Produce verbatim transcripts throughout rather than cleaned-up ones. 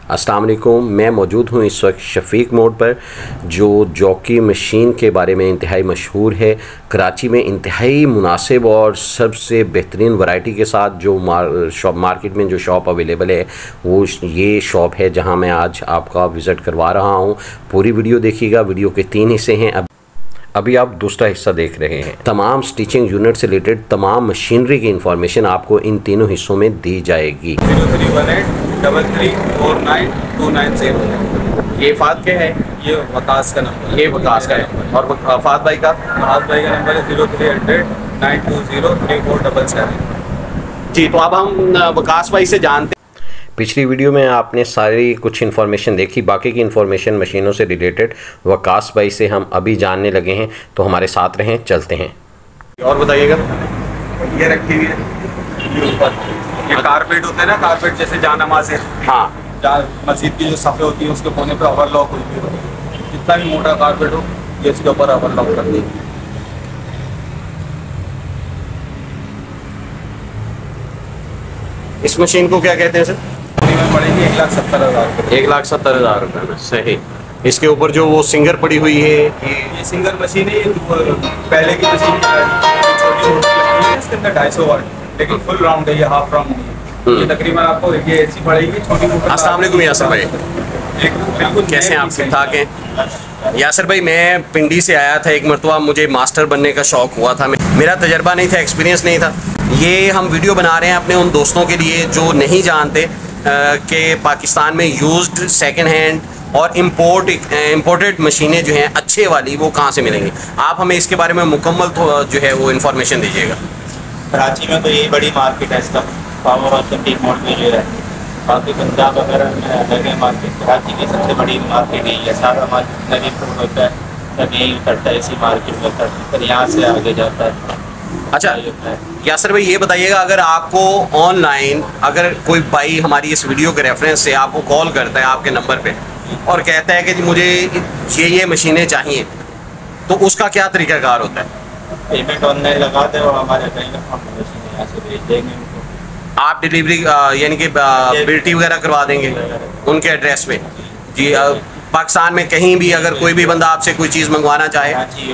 अस्सलाम वालेकुम। मैं मौजूद हूँ इस वक्त शफीक मोड़ पर, जो जॉकी मशीन के बारे में इंतहाई मशहूर है। कराची में इंतहाई मुनासिब और सबसे बेहतरीन वैरायटी के साथ जो मार शॉप मार्केट में जो शॉप अवेलेबल है वो ये शॉप है जहाँ मैं आज आपका विज़िट करवा रहा हूँ। पूरी वीडियो देखिएगा। वीडियो के तीन हिस्से हैं। अब अभी आप दूसरा हिस्सा देख रहे हैं। तमाम स्टिचिंग यूनिट से रिलेटेड तमाम मशीनरी की इंफॉर्मेशन आपको इन तीनों हिस्सों में दी जाएगी। Zero three one eight double three four nine two nine zero. ये फात के है? ये वकास का नंबर। ये वकास का है। और फात भाई का? फात भाई का नंबर है zero three hundred nine two zero three four double seven. जी, तो अब हम वकास भाई से जानते हैं। पिछली वीडियो में आपने सारी कुछ इन्फॉर्मेशन देखी, बाकी की इन्फॉर्मेशन मशीनों से रिलेटेड वकास भाई से हम अभी जानने लगे हैं, तो हमारे साथ रहें, चलते हैं। और बताइएगा। ये रखी हुई है, ये ऊपर ये कारपेट होते हैं ना, कारपेट जैसे जानामा से, हाँ, मस्जिद की जो सफ़े होती है उसके कोने पे ओवरलॉक हुई हुई है। जितना भी मोटा कारपेट हो ये इसके ऊपर ओवरलॉक कर दी। इस मशीन को क्या कहते हैं सर? पड़ेगी एक लाख सत्तर हज़ार एक लाख सत्तर हज़ार रुपये में। सही। इसके ऊपर जो वो सिंगर पड़ी हुई है, ये ये सिंगल मशीन है। ये पहले की मशीन छोटी मोटी लगती है, इसके अंदर ढाई सौ वाट, लेकिन फुल राउंड है, ये हाफ राउंड है। ये तकरीबन आपको ये ऐसी पड़ेगी छोटी मोटी। अस्सलाम वालेकुम यासर भाई, बिल्कुल। कैसे हैं आप? ठीक ठाक हैं? यासर भाई, मैं पिंडी से आया था एक मरतबा, मुझे मास्टर बनने का शौक़ हुआ था। मेरा तजर्बा नहीं था, एक्सपीरियंस नहीं था। ये हम वीडियो बना रहे हैं अपने उन दोस्तों के लिए जो नहीं जानते कि पाकिस्तान में यूज्ड सेकंड हैंड और इम्पोर्ट इम्पोर्टेड मशीनें जो हैं अच्छे वाली वो कहाँ से मिलेंगी। आप हमें इसके बारे में मुकम्मल तो जो है वो इन्फॉर्मेशन दीजिएगा। कराची में तो यही बड़ी मार्केट है इसका, पावर और शफीक मोड़ में जो है। बाकी पंजाब वगैरह में अलग है मार्केट। कराची की सबसे बड़ी मार्केट यही है। सारा मार्केट नवी फूड होता है, सब यही उतरता है, इसी मार्केट में उतरता है, फिर यहाँ से आगे जाता है। अच्छा यासर भाई, ये बताइएगा, अगर आपको ऑनलाइन अगर कोई भाई हमारी इस वीडियो के रेफरेंस से आपको कॉल करता है आपके नंबर पे और कहता है कि मुझे ये ये मशीनें चाहिए, तो उसका क्या तरीक़ाकार होता है? पेमेंट ऑनलाइन लगा दे और हमारे बैंक अकाउंट में मशीनें यहाँ से भेज देंगे उनको। आप डिलीवरी यानी कि बिल्टी वगैरह करवा देंगे उनके एड्रेस पे? जी। पाकिस्तान में कहीं भी अगर कोई भी बंदा आपसे कोई चीज़ मंगवाना चाहे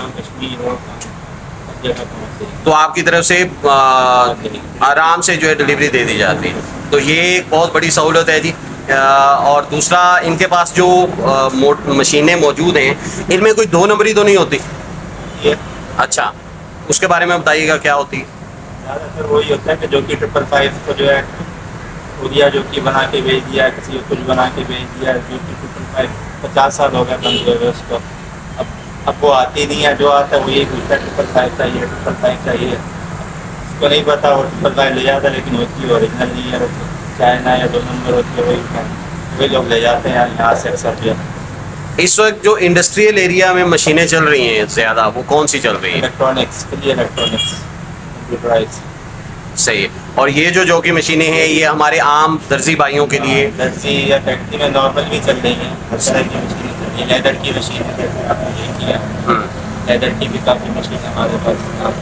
तो आपकी तरफ से आ, आराम से जो है डिलीवरी दे दी जाती है। तो ये एक बहुत बड़ी सहूलत है जी। आ, और दूसरा, इनके पास जो मशीनें मौजूद हैं इनमें कोई दो नंबरी तो नहीं होती? अच्छा, उसके बारे में बताइएगा, क्या होती है? ज़्यादातर वही होता है कि जो कि ट्रिपल फाइव को जो है उड़िया जो कि बना के भेज दिया, किसी को कुछ बना के भेज दिया, जो कि ट्रिपल फाइव पचास साल हो गया बंद हुए उसको। अब अब वो आती नहीं है, जो आता है वो यही पूछता है ट्रिपल फाइव चाहिए, ट्रिपल फाइव चाहिए। उसको नहीं पता वो ट्रिपल फाइव ले जाता है, लेकिन होती ओरिजिनल नहीं है, चाइना या दो नंबर होती है, वही वही लोग ले जाते हैं यहाँ से अक्सर जो है। इस वक्त जो इंडस्ट्रियल एरिया में मशीनें चल रही हैं ज़्यादा, वो कौन सी चल रही हैं? इलेक्ट्रॉनिक्स के लिए, इलेक्ट्रॉनिक्स कंप्यूटराइज। सही है। और ये जो जो की मशीनें हैं ये हमारे आम दर्जी भाइयों के लिए, दर्जी या फैक्ट्री में नॉर्मल भी चल रही हैं, हर तरह की मशीनें चल रही हैं। लेदर की मशीन है, जैसे आपने देखी है, लेदर की भी काफ़ी मशीन हमारे पास।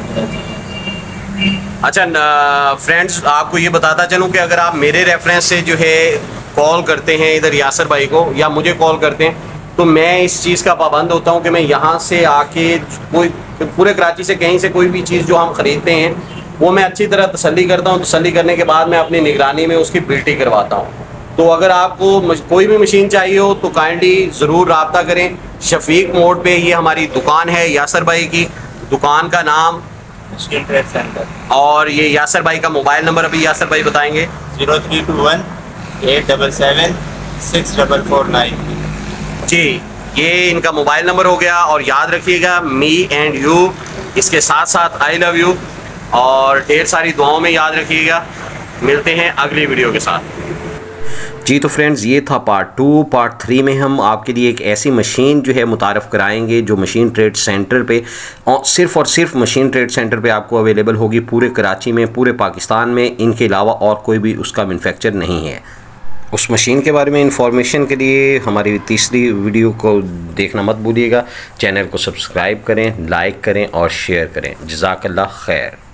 अच्छा फ्रेंड्स, आपको ये बताता चलूँ कि अगर आप मेरे रेफरेंस से जो है कॉल करते हैं इधर यासर भाई को या मुझे कॉल करते हैं, तो मैं इस चीज़ का पाबंद होता हूँ कि मैं यहाँ से आके कोई पूरे कराची से कहीं से कोई भी चीज़ जो हम ख़रीदते हैं वो मैं अच्छी तरह तसल्ली करता हूँ। तसल्ली करने के बाद मैं अपनी निगरानी में उसकी बिल्टी करवाता हूँ। तो अगर आपको कोई भी मशीन चाहिए हो तो काइंडली ज़रूर रब्ता करें। शफीक मोड़ पे ये हमारी दुकान है, यासर भाई की दुकान का नाम मशीन ट्रेड सेंटर। और ये यासर भाई का मोबाइल नंबर अभी यासर भाई बताएंगे। Zero three two one eight double seven six double four nine. जी, ये इनका मोबाइल नंबर हो गया। और याद रखिएगा, मी एंड यू, इसके साथ साथ आई लव यू, और ढेर सारी दुआओं में याद रखिएगा। मिलते हैं अगली वीडियो के साथ। जी तो फ्रेंड्स, ये था पार्ट टू। पार्ट थ्री में हम आपके लिए एक ऐसी मशीन जो है मुतारफ़ कराएंगे जो मशीन ट्रेड सेंटर पे, और सिर्फ़ और सिर्फ मशीन ट्रेड सेंटर पे आपको अवेलेबल होगी पूरे कराची में, पूरे पाकिस्तान में। इनके अलावा और कोई भी उसका मैन्युफैक्चर नहीं है। उस मशीन के बारे में इंफॉर्मेशन के लिए हमारी तीसरी वीडियो को देखना मत भूलिएगा। चैनल को सब्सक्राइब करें, लाइक करें और शेयर करें। जज़ाकल्लाह खैर।